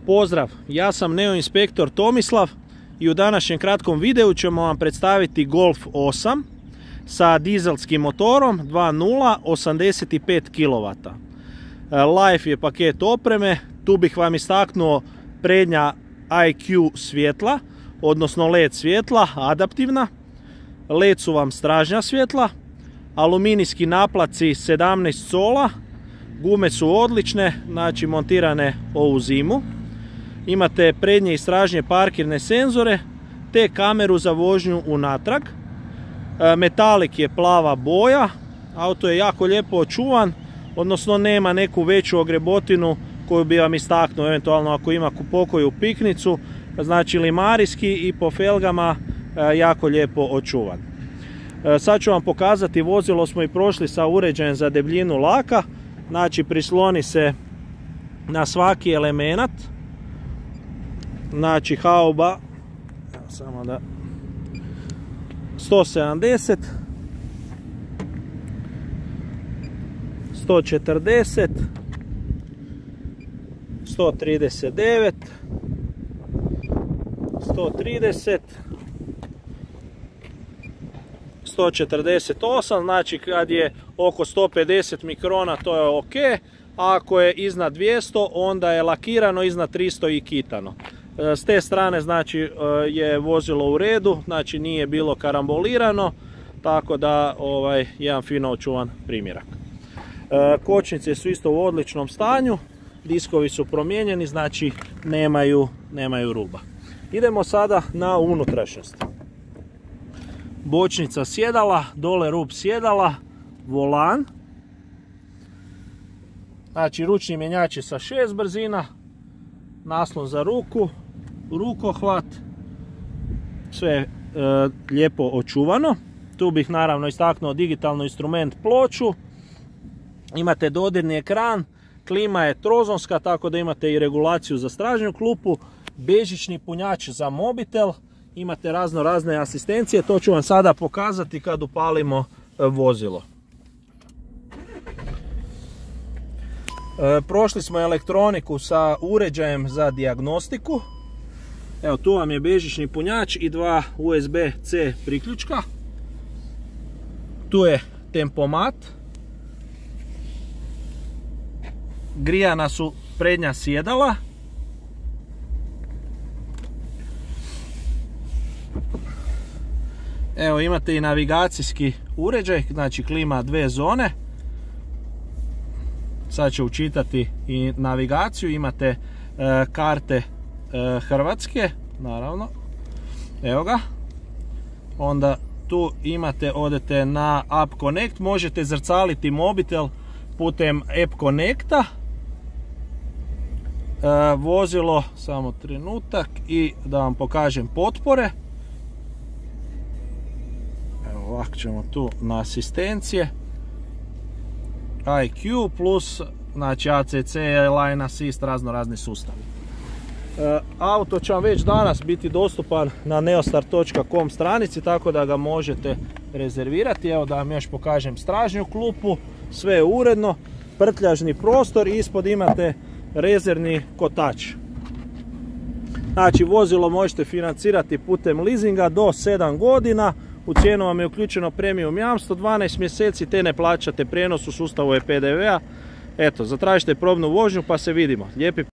Pozdrav, ja sam Neo Inspektor Tomislav i u današnjem kratkom videu ćemo vam predstaviti Golf 8 sa dizelskim motorom 2.0 85 kW. Life je paket opreme, tu bih vam istaknuo prednja IQ svjetla, odnosno LED svjetla, adaptivna. LED su vam stražnja svjetla, aluminijski naplaci 17 sola, gume su odlične, znači montirane ovu zimu. Imate prednje i stražnje parkirne senzore te kameru za vožnju unatrag. Metalik je plava boja, auto je jako lijepo očuvan, odnosno nema neku veću ogrebotinu koju bi vam istaknuo, eventualno ako ima pokoju piknicu, znači limarijski i po felgama jako lijepo očuvan. Sad ću vam pokazati, vozilo smo i prošli sa uređajem za debljinu laka, znači prisloni se na svaki element, znači hauba, samo da 170, 140, 139, 130, 148, znači kad je oko 150 mikrona to je ok, a ako je iznad 200 onda je lakirano, iznad 300 i kitano. S te strane znači je vozilo u redu, znači nije bilo karambolirano, tako da jedan fino očuvan primjerak. Kočnice su isto u odličnom stanju, diskovi su promijenjeni, znači nemaju ruba. Idemo sada na unutrašnjost. Bočnica sjedala, dole rub sjedala, volan, znači ručni mjenjači sa 6 brzina, naslon za ruku, rukohvat, sve lijepo očuvano. Tu bih naravno istaknuo digitalno instrument ploču, imate dodirni ekran, klima je trozonska, tako da imate i regulaciju za stražnju klupu, bežični punjač za mobitel, imate razne asistencije, to ću vam sada pokazati kad upalimo vozilo. Prošli smo elektroniku sa uređajem za dijagnostiku. Evo, tu vam je bežični punjač i dva USB-C priključka. Tu je tempomat. Grijana su prednja sjedala. Evo, imate i navigacijski uređaj, znači klima dve zone. Sad ću učitati i navigaciju, imate karte Hrvatske, naravno, evo ga. Onda tu imate, odete na App Connect, možete zrcaliti mobitel putem App Connecta. Vozilo, samo trenutak, i da vam pokažem potpore. Evo, ovako ćemo tu na asistencije. IQ plus, znači ACC, Line Assist, razni sustavi. Auto će vam već danas biti dostupan na neostart.com stranici, tako da ga možete rezervirati. Evo da vam još pokažem stražnju klupu, sve je uredno, prtljažni prostor i ispod imate rezervni kotač. Znači vozilo možete financirati putem leasinga do 7 godina, u cijenu vam je uključeno premium jamstvo, 12 mjeseci te ne plaćate prijenos, u sustavu je PDV-a. Eto, zatražite probnu vožnju pa se vidimo. Lijepi